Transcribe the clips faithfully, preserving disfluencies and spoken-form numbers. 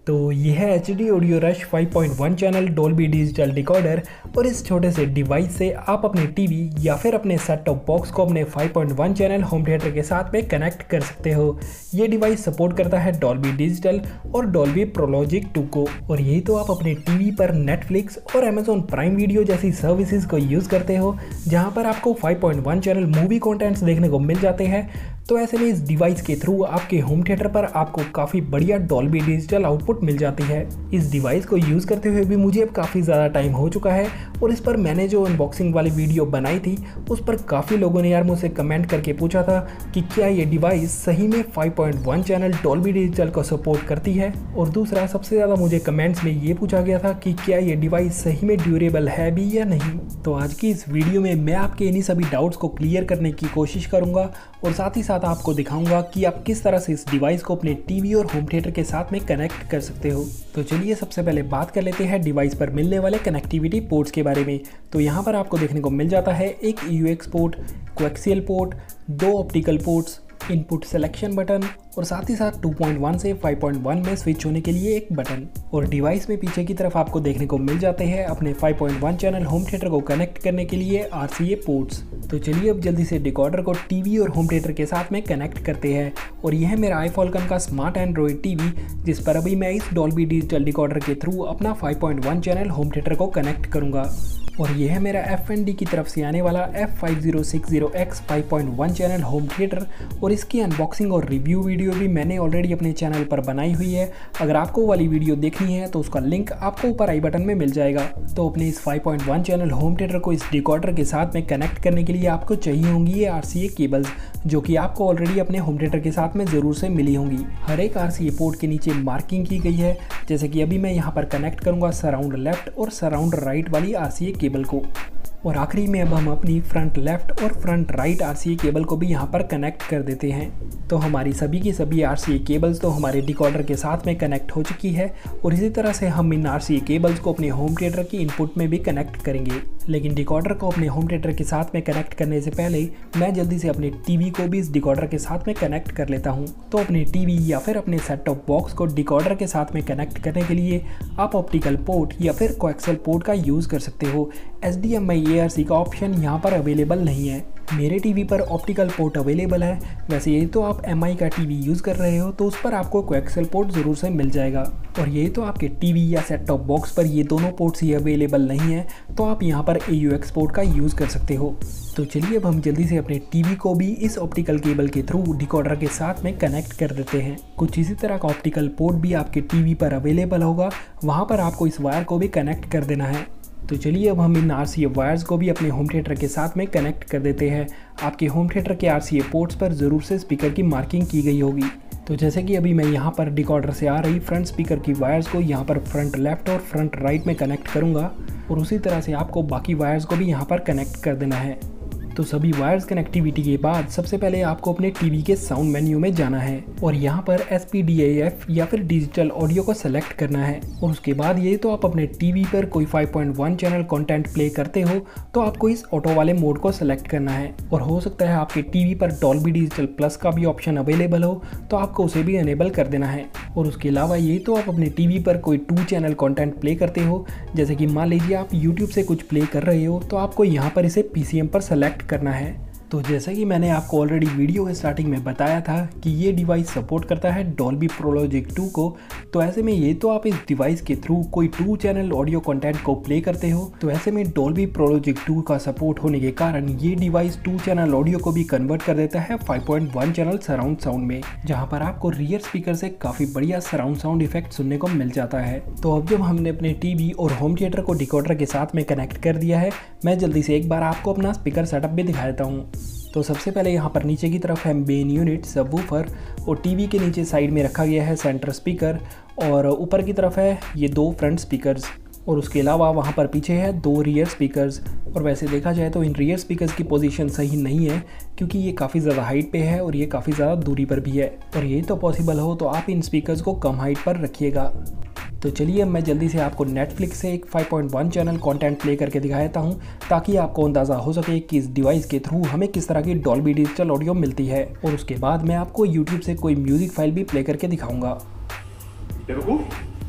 तो ये है H D audio rush five point one channel Dolby digital decoder और इस छोटे से डिवाइस से आप अपने टीवी या फिर अपने सेट टॉप बॉक्स को अपने five point one channel home theatre के साथ में कनेक्ट कर सकते हो। ये डिवाइस सपोर्ट करता है डॉल्बी डिजिटल और डॉल्बी प्रोलॉजिक टू को। और यही तो आप अपने टीवी पर नेटफ्लिक्स और अमेजॉन प्राइम वीडियो जैसी सर्विसेज को यूज़ करते हो, जहाँ पर आपको five point one channel movie contents देखने को मिल जाते हैं। तो ऐसे में इस डिवाइस के थ्रू आपके होम थिएटर पर आपको काफ़ी बढ़िया डॉल्बी डिजिटल आउटपुट मिल जाती है। इस डिवाइस को यूज़ करते हुए भी मुझे अब काफ़ी ज़्यादा टाइम हो चुका है और इस पर मैंने जो अनबॉक्सिंग वाली वीडियो बनाई थी उस पर काफ़ी लोगों ने यार मुझसे कमेंट करके पूछा था कि क्या ये डिवाइस सही में five point one channel Dolby digital को सपोर्ट करती है। और दूसरा सबसे ज़्यादा मुझे कमेंट्स में ये पूछा गया था कि क्या ये डिवाइस सही में ड्यूरेबल है भी या नहीं। तो आज की इस वीडियो में मैं आपके इन्हीं सभी डाउट्स को क्लियर करने की कोशिश करूँगा और साथ ही साथ आपको दिखाऊंगा कि आप किस तरह से इस डिवाइस को अपने टीवी और होम थिएटर के साथ में कनेक्ट कर सकते हो। तो चलिए सबसे पहले बात कर लेते हैं डिवाइस पर मिलने वाले कनेक्टिविटी पोर्ट्स के बारे में। तो यहाँ पर आपको देखने को मिल जाता है एक U X port, coaxial port, दो optical ports, input selection button और साथ ही साथ टू पॉइंट वन से फाइव पॉइंट वन में स्विच होने के लिए एक बटन। और डिवाइस में पीछे की तरफ आपको देखने को मिल जाते हैं अपने five point one channel home theatre को कनेक्ट करने के लिए आर सी ए पोर्ट्स। तो चलिए अब जल्दी से डिकोडर को टीवी और होम थिएटर के साथ में कनेक्ट करते हैं। और यह है मेरा आईफॉल्कन का स्मार्ट एंड्रॉइड टीवी, जिस पर अभी मैं इस डॉल्बी डिजिटल डिकोडर के थ्रू अपना five point one channel home theatre को कनेक्ट करूंगा। और यह है मेरा एफ एन डी की तरफ से आने वाला F five zero six zero X five point one channel home theatre और इसकी अनबॉक्सिंग और रिव्यू वीडियो भी मैंने ऑलरेडी अपने चैनल पर बनाई हुई है। अगर आपको वाली वीडियो देखनी है तो उसका लिंक आपको ऊपर आई बटन में मिल जाएगा। तो अपने इस five point one channel home theatre को इस डिकोडर के साथ में कनेक्ट करने के लिए आपको चाहिए होंगी ये आर सी ए केबल्स, जो कि आपको ऑलरेडी अपने होम थिएटर के साथ में ज़रूर से मिली होंगी। हर एक आर सी ए पोर्ट के नीचे मार्किंग की गई है, जैसे कि अभी मैं यहाँ पर कनेक्ट करूँगा सराउंड लेफ्ट और सराउंड राइट वाली आर सी ए केबल को। और आखिरी में अब हम अपनी फ्रंट लेफ्ट और front right R C A cable को भी यहाँ पर कनेक्ट कर देते हैं। तो हमारी सभी की सभी आर सी ए केबल्स तो हमारे डिकोडर के साथ में कनेक्ट हो चुकी है और इसी तरह से हम इन आर सी ए केबल्स को अपने होम थिएटर की इनपुट में भी कनेक्ट करेंगे। लेकिन डिकोडर को अपने होम थिएटर के साथ में कनेक्ट करने से पहले मैं जल्दी से अपने टीवी को भी इस डिकोडर के साथ में कनेक्ट कर लेता हूँ। तो अपने टीवी या फिर अपने सेट टॉप बॉक्स को डिकोडर के साथ में कनेक्ट करने के लिए आप ऑप्टिकल पोर्ट या फिर कोएक्सियल पोर्ट का यूज़ कर सकते हो। H D M I A R C का ऑप्शन यहाँ पर अवेलेबल नहीं है। मेरे टीवी पर ऑप्टिकल पोर्ट अवेलेबल है। वैसे यही तो आप एम आई का टीवी यूज़ कर रहे हो तो उस पर आपको कोएक्सियल पोर्ट ज़रूर से मिल जाएगा। और यही तो आपके टीवी या सेट टॉप बॉक्स पर ये दोनों पोर्ट्स ही अवेलेबल नहीं है, तो आप यहाँ पर ए यू एक्स पोर्ट का यूज़ कर सकते हो। तो चलिए अब हम जल्दी से अपने टीवी को भी इस ऑप्टिकल केबल के थ्रू डिकोडर के साथ में कनेक्ट कर देते हैं। कुछ इसी तरह का ऑप्टिकल पोर्ट भी आपके टीवी पर अवेलेबल होगा, वहाँ पर आपको इस वायर को भी कनेक्ट कर देना है। तो चलिए अब हम इन आर सी ए वायर्स को भी अपने होम थिएटर के साथ में कनेक्ट कर देते हैं। आपके होम थिएटर के आर सी ए पोर्ट्स पर ज़रूर से स्पीकर की मार्किंग की गई होगी। तो जैसे कि अभी मैं यहाँ पर डिकोडर से आ रही फ्रंट स्पीकर की वायर्स को यहाँ पर फ्रंट लेफ्ट और फ्रंट राइट में कनेक्ट करूँगा और उसी तरह से आपको बाकी वायर्स को भी यहाँ पर कनेक्ट कर देना है। तो सभी वायर्स कनेक्टिविटी के बाद सबसे पहले आपको अपने टीवी के साउंड मेन्यू में जाना है और यहाँ पर S P D A F या फिर डिजिटल ऑडियो को सेलेक्ट करना है। और उसके बाद ये तो आप अपने टीवी पर कोई five point one channel content play करते हो तो आपको इस ऑटो वाले मोड को सेलेक्ट करना है। और हो सकता है आपके टीवी पर डॉल्बी डिजिटल प्लस का भी ऑप्शन अवेलेबल हो तो आपको उसे भी इनेबल कर देना है। और उसके अलावा ये तो आप अपने टीवी पर कोई टू चैनल कंटेंट प्ले करते हो, जैसे कि मान लीजिए आप यूट्यूब से कुछ प्ले कर रहे हो तो आपको यहाँ पर इसे पी सी एम पर सेलेक्ट करना है। तो जैसा कि मैंने आपको ऑलरेडी वीडियो के स्टार्टिंग में बताया था कि ये डिवाइस सपोर्ट करता है डॉल्बी प्रोलॉजिक टू को, तो ऐसे में ये तो आप इस डिवाइस के थ्रू कोई टू चैनल ऑडियो कंटेंट को प्ले करते हो, तो ऐसे में डॉल्बी प्रोलॉजिक टू का सपोर्ट होने के कारण ये डिवाइस टू चैनल ऑडियो को भी कन्वर्ट कर देता है five point one channel surround sound में, जहाँ पर आपको रियर स्पीकर से काफ़ी बढ़िया सराउंड साउंड इफेक्ट सुनने को मिल जाता है। तो अब जब हमने अपने टीवी और होम थिएटर को डिकोडर के साथ में कनेक्ट कर दिया है, मैं जल्दी से एक बार आपको अपना स्पीकर सेटअप भी दिखा देता हूँ। तो सबसे पहले यहाँ पर नीचे की तरफ है मेन यूनिट, सबवूफर और टीवी के नीचे साइड में रखा गया है सेंटर स्पीकर और ऊपर की तरफ है ये दो फ्रंट स्पीकर्स और उसके अलावा वहाँ पर पीछे है दो रियर स्पीकर्स। और वैसे देखा जाए तो इन रियर स्पीकर्स की पोजीशन सही नहीं है क्योंकि ये काफ़ी ज़्यादा हाइट पे है और ये काफ़ी ज़्यादा दूरी पर भी है, और ये तो पॉसिबल हो तो आप इन स्पीकर्स को कम हाइट पर रखिएगा। तो चलिए मैं जल्दी से आपको नेटफ्लिक्स से एक five point one channel content play करके दिखा देता हूँ ताकि आपको अंदाज़ा हो सके कि इस डिवाइस के थ्रू हमें किस तरह की डॉल्बी डिजिटल ऑडियो मिलती है। और उसके बाद मैं आपको यूट्यूब से कोई म्यूज़िक फाइल भी प्ले करके दिखाऊँगा।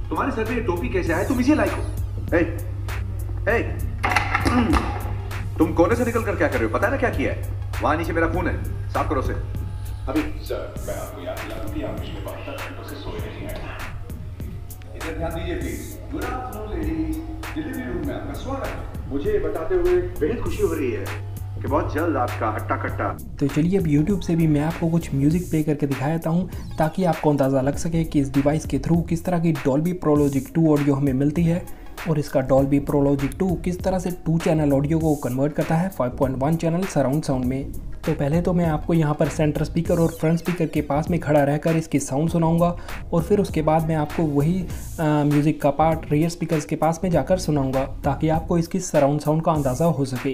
तुम्हारे सर पे ये टोपी कैसे आया? तुम इसे लाइक हो? ए, ए, तुम कोने से निकल कर क्या कर रहे हो? पता है ना क्या किया है? वहां नीचे मेरा फोन है, साफ करो उसे अभी। सर, मैं आपको याद दिला दूं कि आप पिछले बहत्तर घंटों से सोए नहीं हैं। इधर ध्यान दीजिए please. Good afternoon ladies, delivery room में आपका स्वागत है। मुझे बताते हुए बेहद खुशी हो रही है कि बहुत जल्द आपका हट्टा कट्टा। तो चलिए अब YouTube से भी मैं आपको कुछ म्यूज़िक प्ले करके दिखा देता हूँ ताकि आपको अंदाज़ा लग सके कि इस डिवाइस के थ्रू किस तरह की Dolby pro logic two audio हमें मिलती है और इसका डॉल्बी प्रो लॉजिक टू किस तरह से टू चैनल ऑडियो को कन्वर्ट करता है five point one channel surround sound में। तो पहले तो मैं आपको यहाँ पर सेंटर स्पीकर और फ्रंट स्पीकर के पास में खड़ा रहकर इसकी साउंड सुनाऊंगा और फिर उसके बाद मैं आपको वही म्यूज़िक का पार्ट रियर स्पीकर्स के पास में जाकर सुनाऊंगा ताकि आपको इसकी सराउंड साउंड का अंदाज़ा हो सके।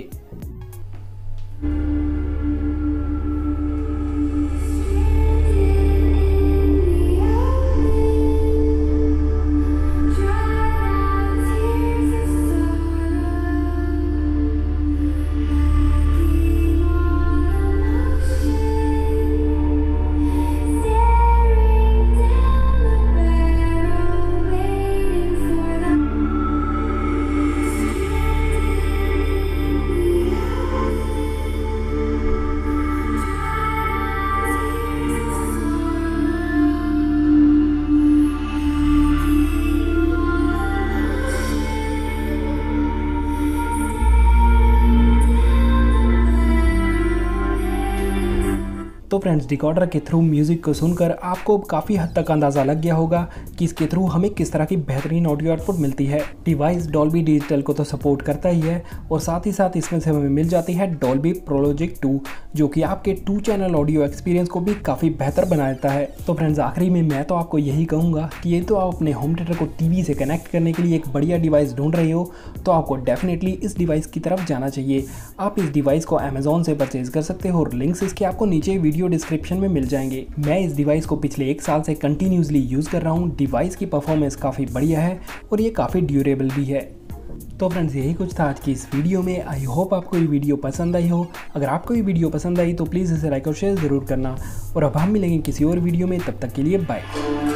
तो फ्रेंड्स, डिकॉर्डर के थ्रू म्यूज़िक को सुनकर आपको काफ़ी हद तक अंदाज़ा लग गया होगा कि इसके थ्रू हमें किस तरह की बेहतरीन ऑडियो आउटपुट मिलती है। डिवाइस डॉल्बी डिजिटल को तो सपोर्ट करता ही है और साथ ही साथ इसमें से हमें मिल जाती है डॉल्बी प्रो लॉजिक टू जो कि आपके टू चैनल ऑडियो एक्सपीरियंस को भी काफ़ी बेहतर बना देता है। तो फ्रेंड्स, आखिरी में मैं तो आपको यही कहूँगा कि ये तो आप अपने होम थिएटर को टीवी से कनेक्ट करने के लिए एक बढ़िया डिवाइस ढूंढ रहे हो तो आपको डेफिनेटली इस डिवाइस की तरफ जाना चाहिए। आप इस डिवाइस को अमेजोन से परचेज कर सकते हो और लिंक्स इसके आपको नीचे वीडियो डिस्क्रिप्शन में मिल जाएंगे। मैं इस डिवाइस को पिछले एक साल से कंटिन्यूसली यूज़ कर रहा हूँ। डिवाइस की परफॉर्मेंस काफ़ी बढ़िया है और ये काफ़ी ड्यूरेबल भी है। तो फ्रेंड्स, यही कुछ था आज की इस वीडियो में। आई होप आपको ये वीडियो पसंद आई हो। अगर आपको ये वीडियो पसंद आई तो प्लीज़ इसे लाइक और शेयर ज़रूर करना और अब हम मिलेंगे किसी और वीडियो में। तब तक के लिए बाय।